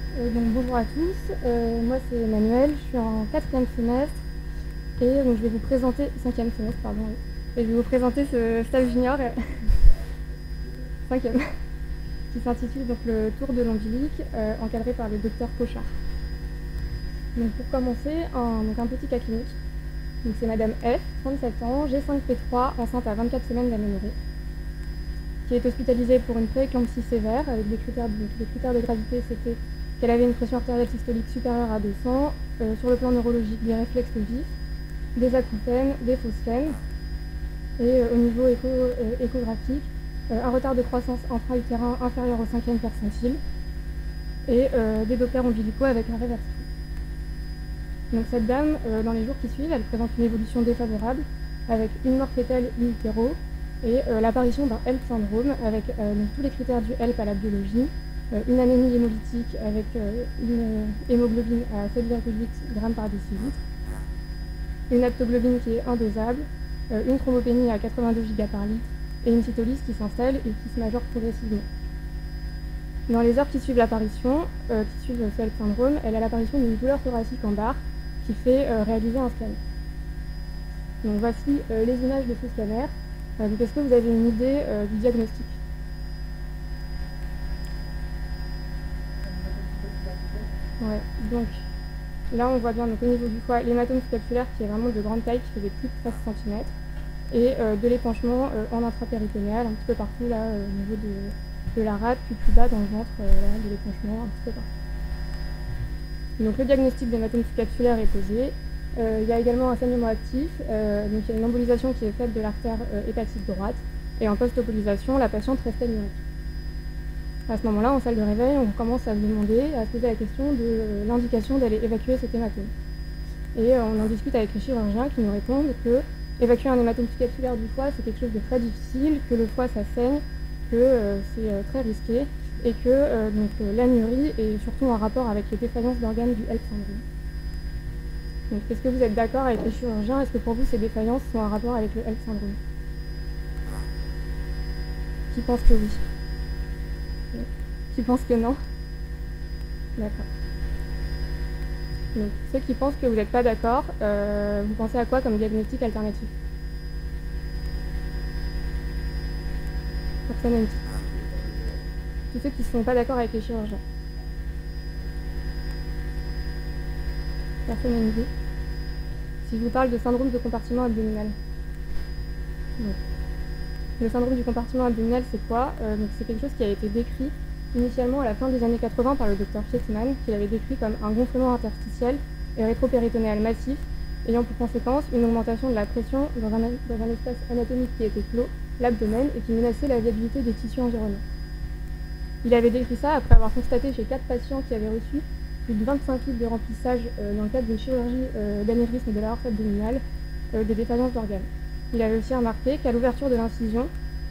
Donc bonjour à tous, moi c'est Emmanuel, je suis en 4e semestre et donc je vais vous présenter, 5e semestre pardon, et je vais vous présenter ce stage junior 5e qui s'intitule donc le tour de l'ombilic encadré par le docteur Pochard. Donc pour commencer, un petit cas clinique. Donc c'est Madame F, 37 ans, G5P3, enceinte à 24 semaines d'aménorrhée, qui est hospitalisée pour une prééclampsie sévère avec des critères de gravité. C'était qu'elle avait une pression artérielle systolique supérieure à 200, sur le plan neurologique des réflexes vifs, des acouphènes, des fausses phènes, et au niveau échographique, un retard de croissance intra-utérin inférieur au 5e percentile, et des dopplers ombilicaux avec un réversible. Donc cette dame, dans les jours qui suivent, elle présente une évolution défavorable, avec une mort fœtale in utero, et l'apparition d'un HELP syndrome, avec donc, tous les critères du HELP à la biologie, une anémie hémolytique avec une hémoglobine à 7,8 g par décilitre, une aptoglobine qui est indosable, une thrombopénie à 82 G par litre et une cytolyse qui s'installe et qui se majore progressivement. Dans les heures qui suivent l'apparition, qui suivent ce HELP syndrome, elle a l'apparition d'une douleur thoracique en barre qui fait réaliser un scanner. Donc voici les images de ce scanner. Donc est-ce que vous avez une idée du diagnostic ? Ouais, donc là on voit bien donc, au niveau du foie l'hématome scapulaire qui est vraiment de grande taille, qui faisait plus de 13 cm, et de l'épanchement en intrapéritonéal, un petit peu partout là au niveau de la rate, puis plus bas dans le ventre, de l'épanchement un petit peu partout. Donc le diagnostic d'hématome scapulaire est posé. Il y a également un saignement actif, donc il y a une embolisation qui est faite de l'artère hépatique droite, et en post-embolisation, la patiente reste anémique. À ce moment-là, en salle de réveil, on commence à se demander, à se poser la question de l'indication d'aller évacuer cet hématome. Et on en discute avec les chirurgiens qui nous répondent que évacuer un hématome scapulaire du foie, c'est quelque chose de très difficile, que le foie ça saigne, que c'est très risqué, et que l'anurie est surtout en rapport avec les défaillances d'organes du HELP syndrome. Donc est-ce que vous êtes d'accord avec les chirurgiens? Est-ce que pour vous ces défaillances sont en rapport avec le HELP syndrome? Qui pense que oui? Qui pensent que non? D'accord. Donc, ceux qui pensent que vous n'êtes pas d'accord, vous pensez à quoi comme diagnostic alternatif? Personne n'a une petite. Tous ceux qui ne sont pas d'accord avec les chirurgiens. Personne n'a une idée. Si je vous parle de syndrome de compartiment abdominal. Donc, le syndrome du compartiment abdominal, c'est quoi? C'est quelque chose qui a été décrit initialement à la fin des années 80 par le docteur Fietman, qui l'avait décrit comme un gonflement interstitiel et rétropéritonéal massif, ayant pour conséquence une augmentation de la pression dans un espace anatomique qui était clos, l'abdomen, et qui menaçait la viabilité des tissus environnants. Il avait décrit ça après avoir constaté chez 4 patients qui avaient reçu plus de 25 litres de remplissage dans le cadre d'une chirurgie d'anévrisme de l'aorte abdominale, des défaillances d'organes. Il avait aussi remarqué qu'à l'ouverture de l'incision,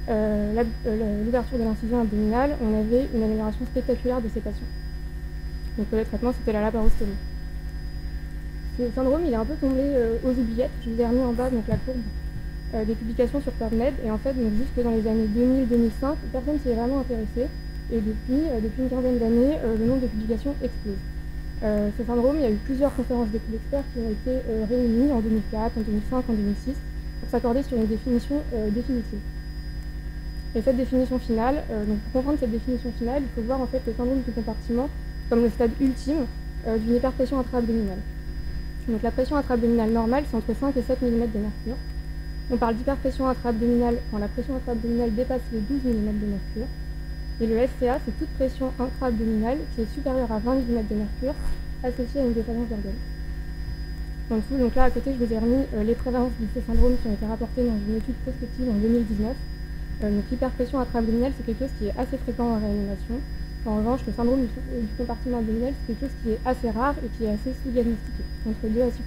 abdominale, on avait une amélioration spectaculaire de ces patients. Donc le traitement, c'était la laparostomie. Ce syndrome, il est un peu tombé aux oubliettes. Je vous ai remis en bas donc, la courbe des publications sur PubMed. Et en fait, donc, jusque dans les années 2000-2005, personne ne s'y est vraiment intéressé. Et depuis une quinzaine d'années, le nombre de publications explose. Ce syndrome, il y a eu plusieurs conférences d'experts qui ont été réunies en 2004, en 2005, en 2006, pour s'accorder sur une définition définitive. Et cette définition finale, donc pour comprendre cette définition finale, il faut voir en fait le syndrome du compartiment comme le stade ultime d'une hyperpression intra-abdominale. Donc la pression intra-abdominale normale, c'est entre 5 et 7 mm de mercure. On parle d'hyperpression intra-abdominale quand la pression intra-abdominale dépasse les 12 mm de mercure. Et le SCA, c'est toute pression intra-abdominale qui est supérieure à 20 mm de mercure, associée à une défaillance d'organes. En dessous, donc là à côté, je vous ai remis les prévalences de ces syndromes qui ont été rapportés dans une étude prospective en 2019. Donc l'hyperpression intra-abdominale, c'est quelque chose qui est assez fréquent en réanimation. En revanche, le syndrome du compartiment abdominal, c'est quelque chose qui est assez rare et qui est assez sous-diagnostiqué, entre 2 à 6%.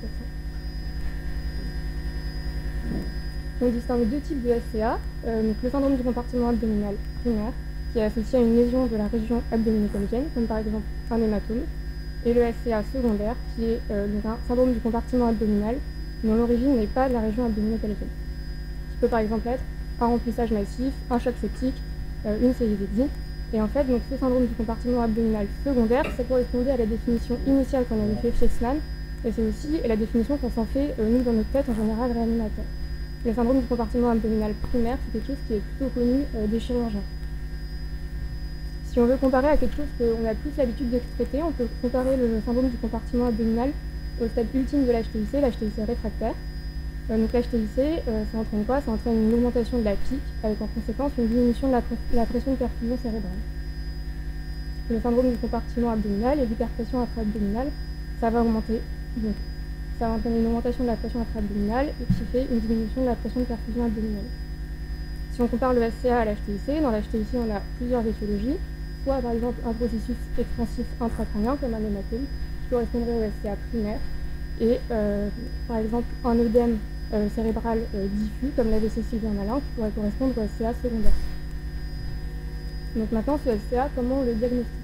On distingue deux types de SCA. Donc le syndrome du compartiment abdominal primaire, qui est associé à une lésion de la région abdominopelvienne, comme par exemple un hématome, et le SCA secondaire, qui est donc un syndrome du compartiment abdominal, dont l'origine n'est pas de la région abdominopelvienne. Qui peut par exemple être un remplissage massif, un choc septique, une céliévédie, Et en fait, donc, ce syndrome du compartiment abdominal secondaire, ça correspondait à la définition initiale qu'on avait fait chez Sman, et c'est aussi la définition qu'on s'en fait, nous, dans notre tête, en général, réanimateur. Le syndrome du compartiment abdominal primaire, c'est quelque chose qui est plutôt connu des chirurgiens. Si on veut comparer à quelque chose qu'on a plus l'habitude de traiter, on peut comparer le syndrome du compartiment abdominal au stade ultime de l'HTIC, l'HTIC réfractaire. Donc l'HTIC, ça entraîne quoi? Ça entraîne une augmentation de la pique, avec en conséquence une diminution de la pression de perfusion cérébrale. Le syndrome du compartiment abdominal et l'hyperpression intra-abdominale, ça va augmenter. Donc, ça va entraîner une augmentation de la pression intra-abdominale et qui fait une diminution de la pression de perfusion abdominale. Si on compare le SCA à l'HTIC, dans l'HTIC on a plusieurs étiologies, soit par exemple un processus expansif intracrânien comme un hématome, qui correspondrait au SCA primaire, et par exemple un œdème cérébral diffus comme l'AVC Sylvien-Malin qui pourrait correspondre au SCA secondaire. Donc maintenant ce SCA, comment on le diagnostique?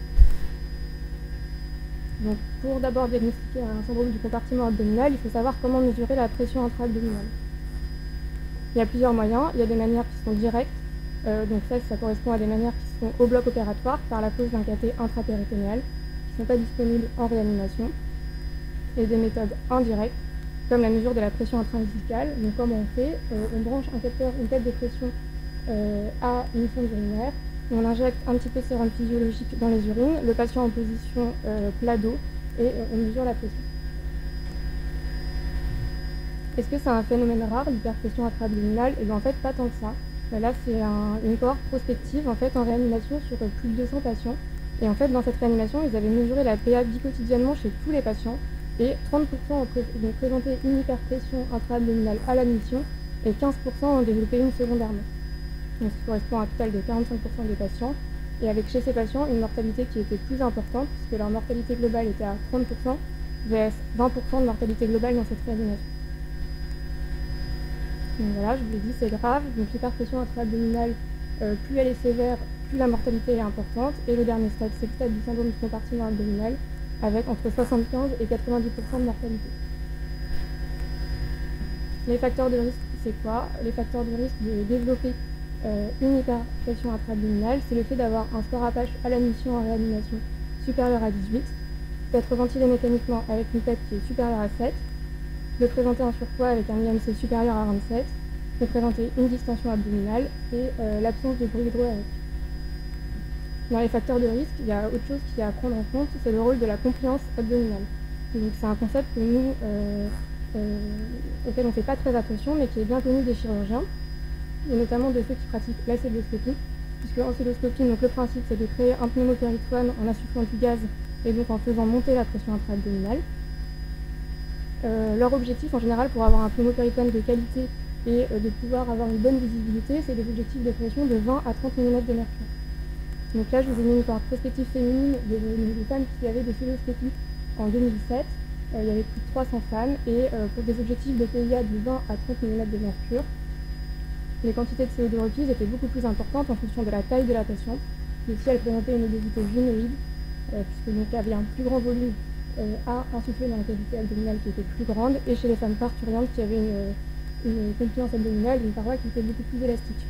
Donc pour d'abord diagnostiquer un syndrome du compartiment abdominal, il faut savoir comment mesurer la pression intra-abdominale. Il y a plusieurs moyens, il y a des manières qui sont directes, donc ça correspond à des manières qui sont au bloc opératoire par la pose d'un cathé intrapéritonéal, qui ne sont pas disponibles en réanimation, et des méthodes indirectes, comme la mesure de la pression intravésicale. Donc comment on fait? On branche un capteur, une tête de pression à une sonde urinaire, on injecte un petit peu de sérum physiologique dans les urines, le patient en position plat dos, et on mesure la pression. Est-ce que c'est un phénomène rare, l'hyperpression intra-abdominale? Et bien en fait, pas tant que ça. Là, c'est une cohorte prospective en fait, en réanimation sur plus de 200 patients. Et en fait, dans cette réanimation, ils avaient mesuré la PA biquotidiennement chez tous les patients. Et 30% ont présenté une hyperpression intra-abdominale à l'admission et 15% ont développé une secondairement. Donc, ce correspond à un total de 45% des patients. Et avec chez ces patients, une mortalité qui était plus importante, puisque leur mortalité globale était à 30%, vs 20% de mortalité globale dans cette réanimation. Donc voilà, je vous l'ai dit, c'est grave. Donc l'hyperpression intra-abdominale, plus elle est sévère, plus la mortalité est importante. Et le dernier stade, c'est le stade du syndrome du compartiment abdominal, avec entre 75 et 90% de mortalité. Les facteurs de risque, c'est quoi? Les facteurs de risque de développer une hyperpression intra-abdominale, c'est le fait d'avoir un score Apache à l'admission en réanimation supérieur à 18, d'être ventilé mécaniquement avec une PEP qui est supérieure à 7, de présenter un surpoids avec un IMC supérieur à 27, de présenter une distension abdominale et l'absence de bruit hydroaérique. Dans les facteurs de risque, il y a autre chose qui est à prendre en compte, c'est le rôle de la compliance abdominale. Donc c'est un concept que nous, auquel on ne fait pas très attention, mais qui est bien connu des chirurgiens, et notamment de ceux qui pratiquent la cystoscopie, puisque en cystoscopie, donc le principe c'est de créer un pneumopéritoine en insufflant du gaz et donc en faisant monter la pression intra-abdominale. Leur objectif en général pour avoir un pneumopéritoine de qualité et de pouvoir avoir une bonne visibilité, c'est des objectifs de pression de 20 à 30 mm de mercure. Donc là, je vous ai mis une cohorte prospective féminine des femmes qui avaient des cystoscopies en 2007. Il y avait plus de 300 femmes et pour des objectifs de PIA de 20 à 30 mm de mercure, les quantités de CO2 requises étaient beaucoup plus importantes en fonction de la taille de la patiente, mais aussi elle présentait une obésité gynoïde, puisque donc il y avait un plus grand volume à insuffler dans la cavité abdominale qui était plus grande, et chez les femmes parturientes qui avaient une compliance abdominale, une paroi qui était beaucoup plus élastique.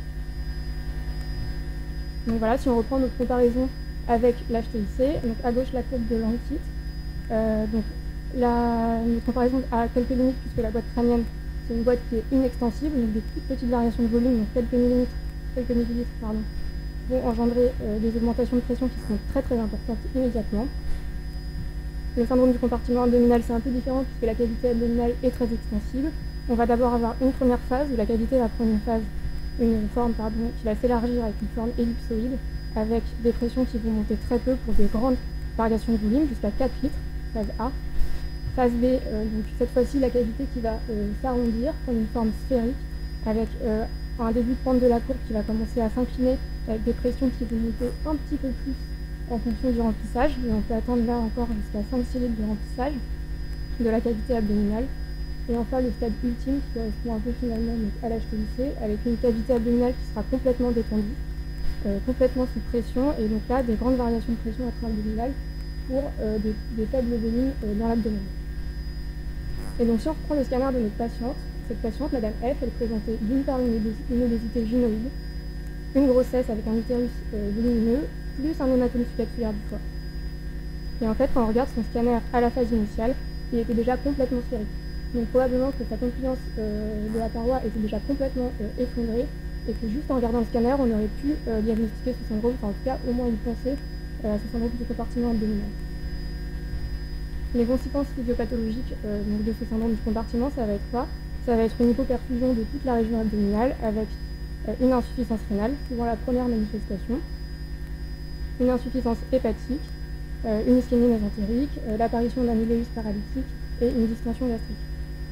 Donc voilà, si on reprend notre comparaison avec l'HTIC, donc à gauche la courbe de Langkit, donc notre comparaison a quelques limites puisque la boîte crânienne c'est une boîte qui est inextensible, donc des toutes petites variations de volume, donc quelques millilitres, vont engendrer des augmentations de pression qui sont très très importantes immédiatement. Le syndrome du compartiment abdominal c'est un peu différent puisque la cavité abdominale est très extensible. On va d'abord avoir une première phase où la cavité va prendre une forme qui va s'élargir avec une forme ellipsoïde, avec des pressions qui vont monter très peu pour des grandes variations de volume, jusqu'à 4 litres, phase A. Phase B, donc cette fois-ci la cavité qui va s'arrondir, prendre une forme sphérique, avec un début de pente de la courbe qui va commencer à s'incliner, avec des pressions qui vont monter un petit peu plus en fonction du remplissage, mais on peut attendre là encore jusqu'à 5-6 litres de remplissage de la cavité abdominale. Et enfin le stade ultime qui correspond un peu finalement à l'HTIC, avec une cavité abdominale qui sera complètement détendue, complètement sous pression, et donc là des grandes variations de pression intra-abdominale pour des faibles volumes dans l'abdomen. Et donc si on reprend le scanner de notre patiente, cette patiente, Madame F, elle présentait d'une part une obésité gynoïde, une grossesse avec un utérus volumineux, plus un hématome sufficulaire du foie. Et en fait, quand on regarde son scanner à la phase initiale, il était déjà complètement sphérique. Donc probablement que sa compliance de la paroi était déjà complètement effondrée, et que juste en regardant le scanner, on aurait pu diagnostiquer ce syndrome, enfin en tout cas au moins y penser à ce syndrome du compartiment abdominal. Les conséquences physiopathologiques de ce syndrome du compartiment, ça va être quoi? Ça va être une hypoperfusion de toute la région abdominale avec une insuffisance rénale, souvent la première manifestation, une insuffisance hépatique, une ischémie mésentérique, l'apparition d'un iléus paralytique et une distension gastrique.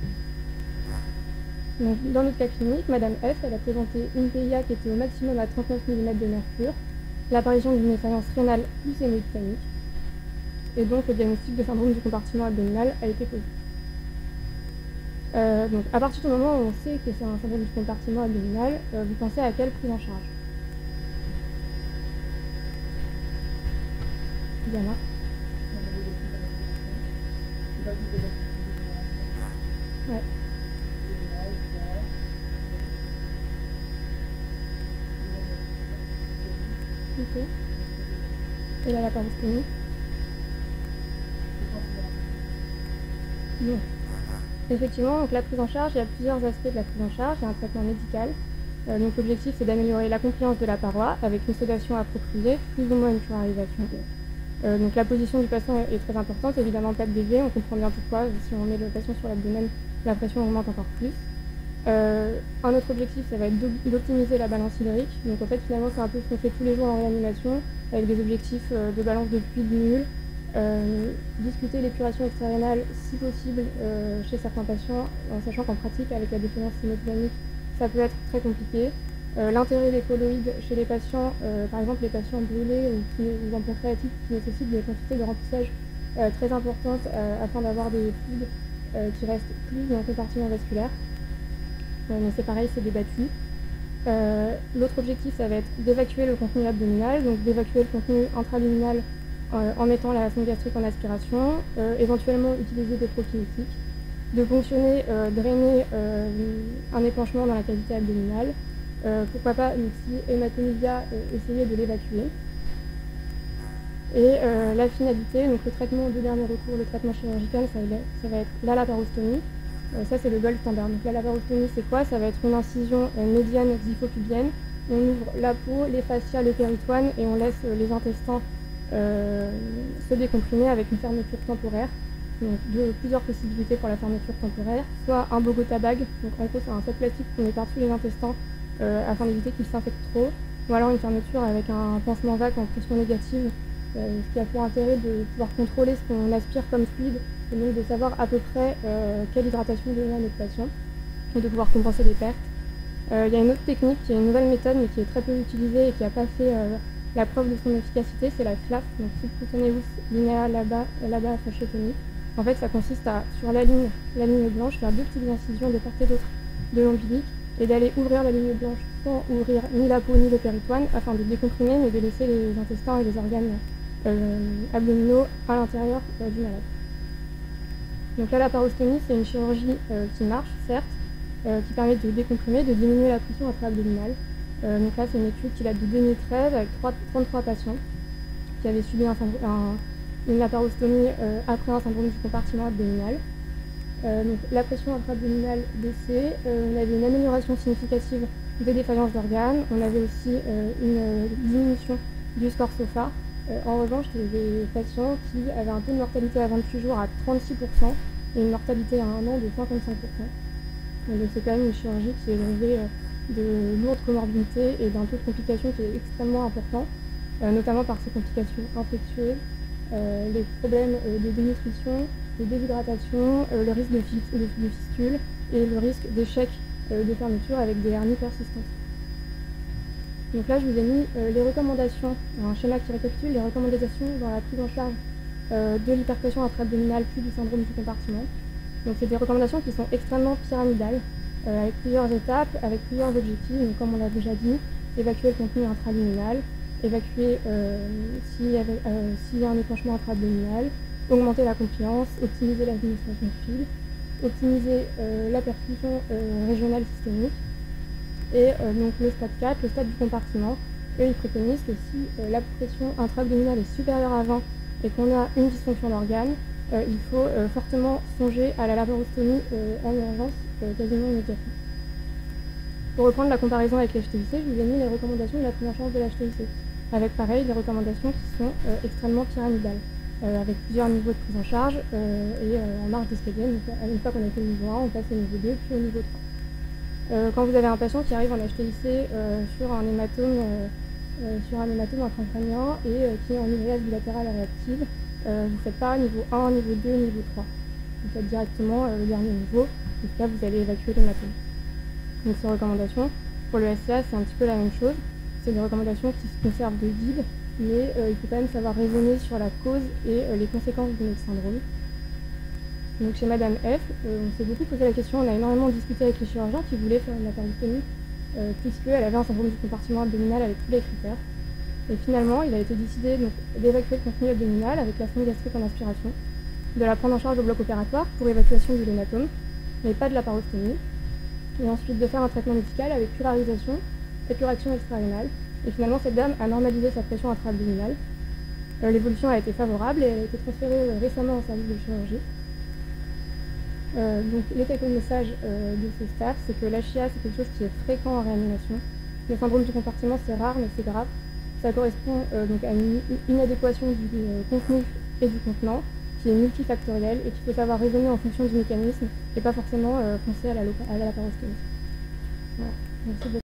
Donc, dans notre cas clinique, Madame F, elle a présenté une PIA qui était au maximum à 39 mm de mercure, l'apparition d'une défaillance rénale plus hémorragie panique, et donc le diagnostic de syndrome du compartiment abdominal a été posé. Donc, à partir du moment où on sait que c'est un syndrome du compartiment abdominal, vous pensez à quelle prise en charge? Diana? Ouais. Ok. Et la laparostomie? Non. Effectivement, donc la prise en charge, il y a plusieurs aspects de la prise en charge. Il y a un traitement médical. Donc l'objectif, c'est d'améliorer la compliance de la paroi avec une sédation appropriée, plus ou moins une pluralisation. Donc la position du patient est très importante, évidemment pas de dévier, on comprend bien pourquoi, si on met le patient sur l'abdomen, la pression augmente encore plus. Un autre objectif, ça va être d'optimiser la balance hydrique. Donc en fait, finalement, c'est un peu ce qu'on fait tous les jours en réanimation, avec des objectifs de balance de fluide nul, discuter l'épuration extrarénale si possible chez certains patients, en sachant qu'en pratique, avec la défaillance hémodynamique, ça peut être très compliqué. L'intérêt des colloïdes chez les patients, par exemple les patients brûlés ou en pancréatite qui nécessitent des quantités de remplissage très importantes afin d'avoir des fluides qui restent plus dans le compartiment vasculaire. Mais c'est pareil, c'est débattu. L'autre objectif, ça va être d'évacuer le contenu abdominal, donc d'évacuer le contenu intraluminal en mettant la sonde gastrique en aspiration, éventuellement utiliser des prokinétiques, de ponctionner, drainer un épanchement dans la cavité abdominale, pourquoi pas, si hématomélia, essayer de l'évacuer. Et la finalité, donc le traitement de dernier recours, le traitement chirurgical, ça va être la laparostomie. Ça, c'est le gold standard. Donc la laparostomie, c'est quoi? Ça va être une incision médiane xiphopubienne. On ouvre la peau, les fascias, le péritoine et on laisse les intestins se décomprimer avec une fermeture temporaire. Donc plusieurs possibilités pour la fermeture temporaire. Soit un Bogota bag, donc en gros c'est un sac plastique qu'on met par-dessus les intestins afin d'éviter qu'ils s'infectent trop. Ou alors une fermeture avec un pansement vague en pression négative, ce qui a pour intérêt de pouvoir contrôler ce qu'on aspire comme fluide et donc de savoir à peu près quelle hydratation donner à notre patient et de pouvoir compenser les pertes. Il y a une autre technique qui est une nouvelle méthode mais qui est très peu utilisée et qui n'a pas fait la preuve de son efficacité, c'est la SLAF, donc subcutaneous linéa laba fasciotomie. En fait, ça consiste à, sur la ligne blanche, faire deux petites incisions de part et d'autre de l'ombilic et d'aller ouvrir la ligne blanche sans ouvrir ni la peau ni le péritoine afin de décomprimer mais de laisser les intestins et les organes abdominaux à l'intérieur du malade. Donc la laparostomie, c'est une chirurgie qui marche, certes, qui permet de décomprimer, de diminuer la pression intra-abdominale. Donc là, c'est une étude qui date de 2013 avec 33 patients qui avaient subi une laparostomie après un syndrome du compartiment abdominal. Donc la pression intra-abdominale baissée, on avait une amélioration significative des défaillances d'organes, on avait aussi une diminution du score SOFA. En revanche, il y avait des patients qui avaient un taux de mortalité à 28 jours à 36% et une mortalité à 1 an de 55%. Donc c'est quand même une chirurgie qui est dérivée de lourdes comorbidités et d'un taux de complications qui est extrêmement important, notamment par ces complications infectieuses, les problèmes de dénutrition, de déshydratation, le risque de fistule et le risque d'échec de fermeture avec des hernies persistantes. Donc là, je vous ai mis les recommandations, un schéma qui récapitule les recommandations dans la prise en charge de l'hyperpression intra-abdominale puis du syndrome du compartiment. Donc c'est des recommandations qui sont extrêmement pyramidales, avec plusieurs étapes, avec plusieurs objectifs. Donc comme on l'a déjà dit, évacuer le contenu intraluminal, évacuer s'il y a un épanchement intra-abdominal, augmenter la compliance, optimiser l'administration fluide, optimiser la perfusion régionale systémique, Et donc le stade 4, le stade du compartiment, eux ils préconisent que si la pression intra-abdominale est supérieure à 20 et qu'on a une dysfonction d'organe, il faut fortement songer à la laparostomie en urgence quasiment immédiatement. Pour reprendre la comparaison avec l'HTIC, je vous ai mis les recommandations de la prise en charge de l'HTIC, avec pareil des recommandations qui sont extrêmement pyramidales, avec plusieurs niveaux de prise en charge et en marge d'escalier. Donc une fois qu'on a fait le niveau 1, on passe au niveau 2 puis au niveau 3. Quand vous avez un patient qui arrive en HTIC sur un hématome intracrânien et qui est en uvréase bilatérale réactive, vous ne faites pas niveau 1, niveau 2, niveau 3. Vous faites directement le dernier niveau, en tout cas vous allez évacuer l'hématome. Donc ces recommandations, pour le SCA c'est un petit peu la même chose, c'est des recommandations qui se conservent de guide, mais il faut quand même savoir raisonner sur la cause et les conséquences de notre syndrome. Donc chez Madame F, on s'est beaucoup posé la question, on a énormément discuté avec les chirurgiens qui voulaient faire une laparostomie, puisqu'elle avait un syndrome du compartiment abdominal avec tous les critères. Et finalement, il a été décidé d'évacuer le contenu abdominal avec la sonde gastrique en aspiration, de la prendre en charge au bloc opératoire pour évacuation de l'hématome, mais pas de laparostomie, et ensuite de faire un traitement médical avec plurarisation et pluraction extra-rénale. Et finalement, cette dame a normalisé sa pression intra-abdominale. L'évolution a été favorable et elle a été transférée récemment au service de chirurgie. Donc les take-home-messages de ce staff, c'est que l'HIA c'est quelque chose qui est fréquent en réanimation. Le syndrome du compartiment c'est rare mais c'est grave. Ça correspond donc à une inadéquation du contenu et du contenant qui est multifactorielle et qu'il faut savoir raisonner en fonction du mécanisme et pas forcément foncer à la laparostomie. Voilà. Merci beaucoup.